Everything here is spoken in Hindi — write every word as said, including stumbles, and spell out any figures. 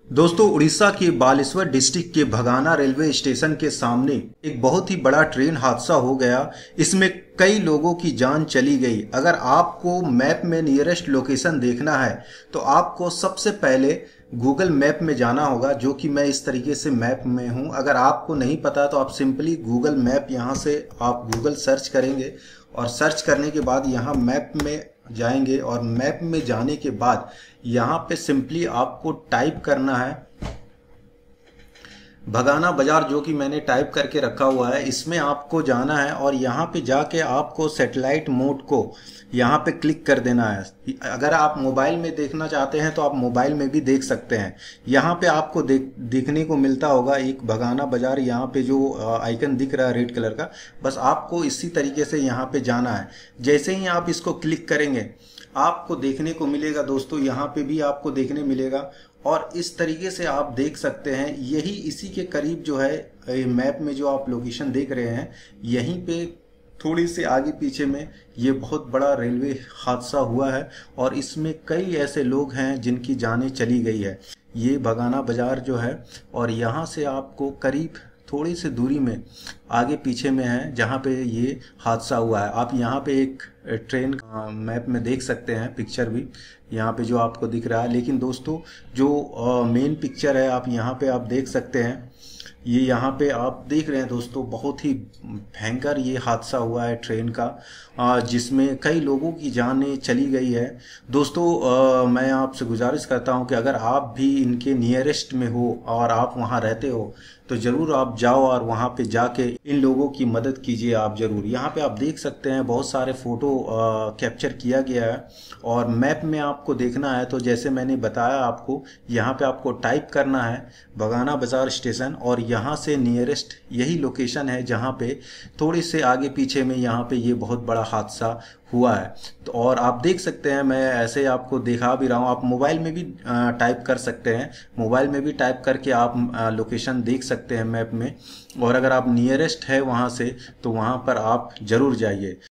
दोस्तों, उड़ीसा के बालेश्वर डिस्ट्रिक्ट के भगाना रेलवे स्टेशन के सामने एक बहुत ही बड़ा ट्रेन हादसा हो गया। इसमें कई लोगों की जान चली गई। अगर आपको मैप में नियरेस्ट लोकेशन देखना है तो आपको सबसे पहले गूगल मैप में जाना होगा, जो कि मैं इस तरीके से मैप में हूं। अगर आपको नहीं पता तो आप सिंपली गूगल मैप यहां से आप गूगल सर्च करेंगे और सर्च करने के बाद यहां मैप में जाएंगे और मैप में जाने के बाद यहाँ पे सिंपली आपको टाइप करना है भगाना बाजार, जो कि मैंने टाइप करके रखा हुआ है। इसमें आपको जाना है और यहाँ पे जाके आपको सैटेलाइट मोड को यहाँ पे क्लिक कर देना है। अगर आप मोबाइल में देखना चाहते हैं तो आप मोबाइल में भी देख सकते हैं। यहाँ पे आपको देख देखने को मिलता होगा एक भगाना बाजार, यहाँ पे जो आइकन दिख रहा है रेड कलर का। बस आपको इसी तरीके से यहाँ पे जाना है। जैसे ही आप इसको क्लिक करेंगे आपको देखने को मिलेगा दोस्तों, यहाँ पे भी आपको देखने मिलेगा और इस तरीके से आप देख सकते हैं। यही इसी के करीब जो है मैप में जो आप लोकेशन देख रहे हैं, यहीं पे थोड़ी सी आगे पीछे में ये बहुत बड़ा रेलवे हादसा हुआ है और इसमें कई ऐसे लोग हैं जिनकी जानें चली गई है। ये भगाना बाजार जो है और यहाँ से आपको करीब थोड़ी सी दूरी में आगे पीछे में है जहाँ पे ये हादसा हुआ है। आप यहाँ पे एक ट्रेन मैप में देख सकते हैं, पिक्चर भी यहाँ पे जो आपको दिख रहा है। लेकिन दोस्तों, जो मेन पिक्चर है आप यहाँ पे आप देख सकते हैं, ये यहाँ पे आप देख रहे हैं दोस्तों, बहुत ही भयंकर ये हादसा हुआ है ट्रेन का, जिसमें कई लोगों की जानें चली गई है। दोस्तों, मैं आपसे गुजारिश करता हूं कि अगर आप भी इनके नियरेस्ट में हो और आप वहां रहते हो तो ज़रूर आप जाओ और वहां पे जाके इन लोगों की मदद कीजिए आप ज़रूर। यहाँ पे आप देख सकते हैं बहुत सारे फ़ोटो कैप्चर किया गया है और मैप में आपको देखना है तो जैसे मैंने बताया आपको, यहाँ पे आपको टाइप करना है भगाना बाजार स्टेशन और यहाँ से नियरेस्ट यही लोकेशन है जहाँ पे थोड़ी से आगे पीछे में यहाँ पे ये बहुत बड़ा हादसा हुआ है। तो और आप देख सकते हैं, मैं ऐसे आपको दिखा भी रहा हूँ, आप मोबाइल में भी टाइप कर सकते हैं। मोबाइल में भी टाइप करके आप लोकेशन देख सकते हैं मैप में, और अगर आप नियरेस्ट है वहाँ से तो वहाँ पर आप ज़रूर जाइए।